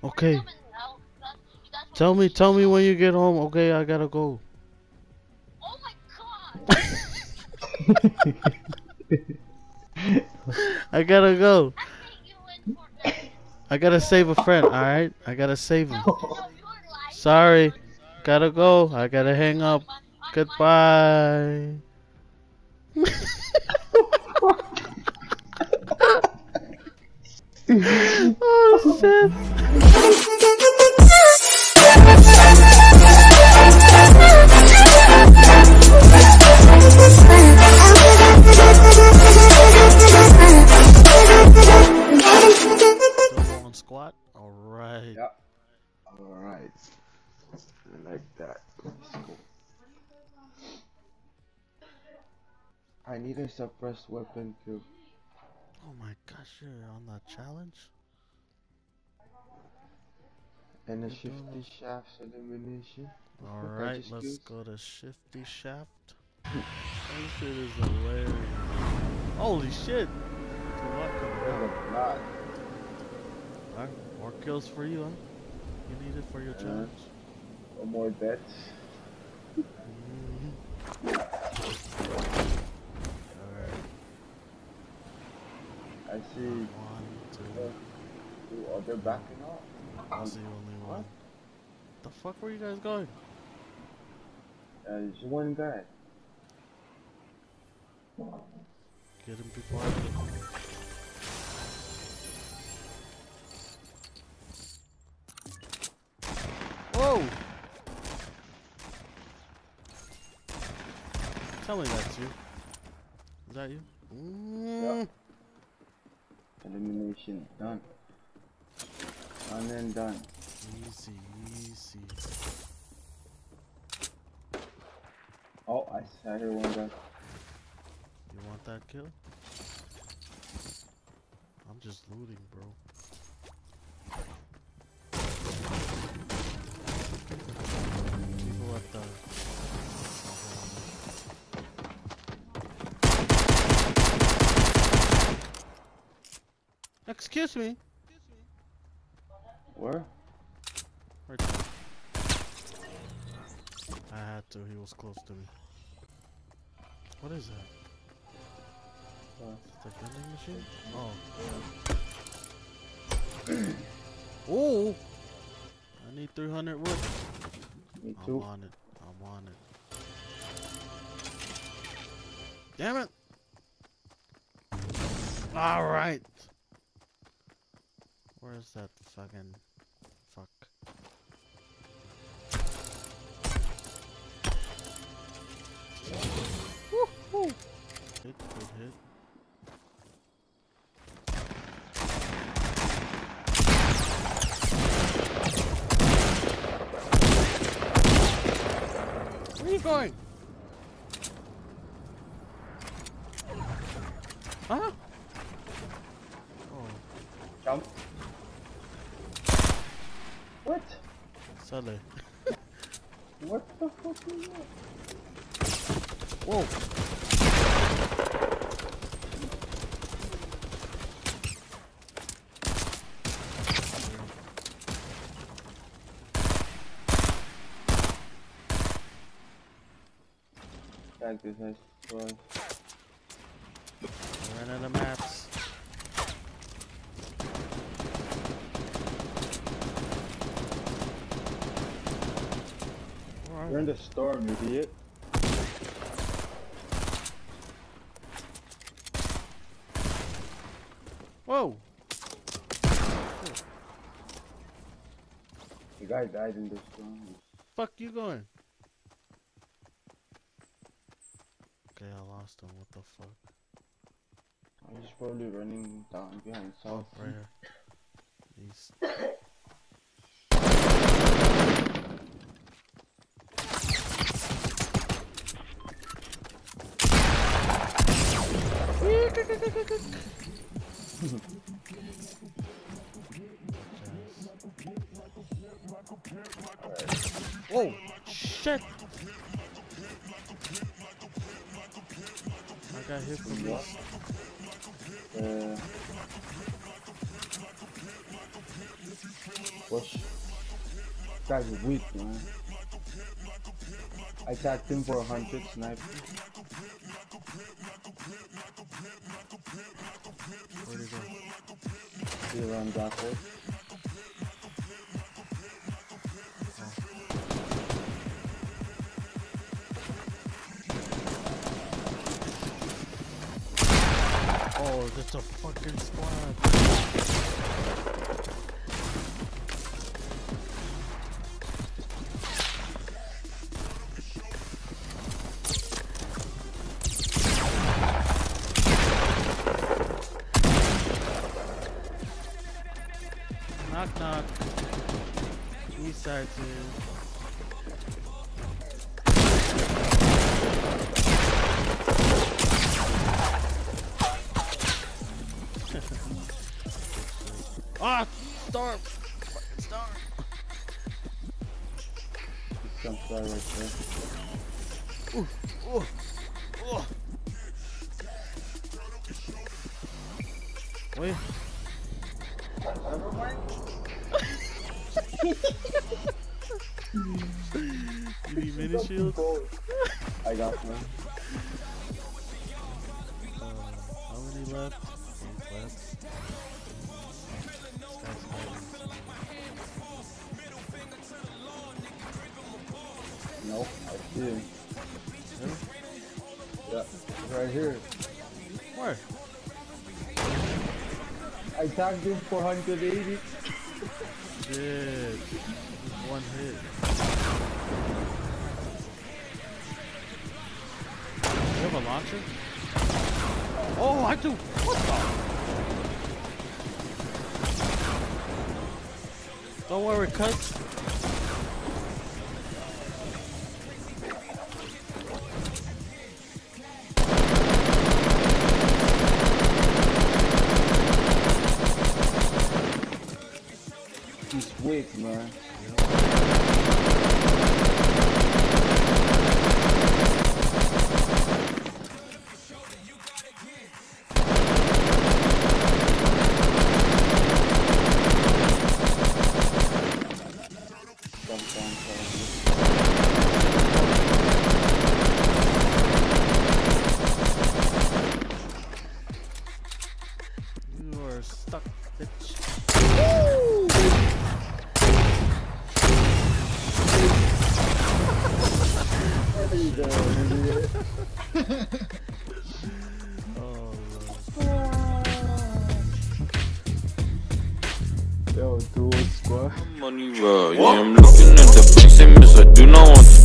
Okay. Tell me when you get home. Okay, I gotta go. Oh my god! I gotta go. I think you win Fortnite. I gotta save a friend. All right, I gotta save No, him. no, you are lying. Sorry, gotta go. I gotta hang up. Goodbye. Oh shit. Double on squat. All right. Yep. Alright. I like that. Let's go. I need a suppressed weapon kill. Oh my gosh, you're on that challenge. And a You're doing shifty shafts elimination. All Look, I right, just let's killed. go to Shifty Shaft. This shit is hilarious. Holy shit! So what coming Look, not. out? More kills for you, huh? You need it for your challenge. One more bets. Alright. I see. One, two. Oh, they're backing up. I see only one. The fuck were you guys going? There's one guy. Get him before I get him. Whoa! Tell me that's you. Is that you? Yep. Elimination done. Done and done. Easy, easy. Oh, I hear one guy. You want that kill? I'm just looting, bro. People at the... Excuse me. Where? Right there. I had to, he was close to me. What is that? The vending machine? Oh. Oh! I need 300 wood. Me too. I'm on it. I'm on it. Damn it! Alright! Where's that fucking... Fuck. Woo-hoo! Hit, good hit. Where are you going? Huh? Oh, Jump. What? Sale. What the fuck is that? Whoa! Back this nice try. We're running the maps. We're in the storm, idiot. Whoa! The guy died in the storm. Fuck you going? Okay, I lost him. What the fuck? I'm just probably running down behind south. Right here. East. Whoa! Shit! I got hit from this. Push. Guy's weak, man. I tagged him for 100 sniper. Where'd he go? He ran backwards. Oh, that's a fucking squad. Knock knock. East side too. Ah, star. Fucking star. Jump guy right there. Ooh, ooh, ooh. Wait. Never mind. You need mini shields? I got one. How many left? 8 left. Nope, I see him. Really? Yeah, right here. Where? I tagged him for 180. Shit. Just one hit. You have a launcher? Oh, I do. What the? Don't worry, cuz. He's weak, man. You are stuck, bitch. What are you doing, idiot? Oh, Yo, dual squad. Money roll, yeah, I'm looking at the bank, say miss, I do not want to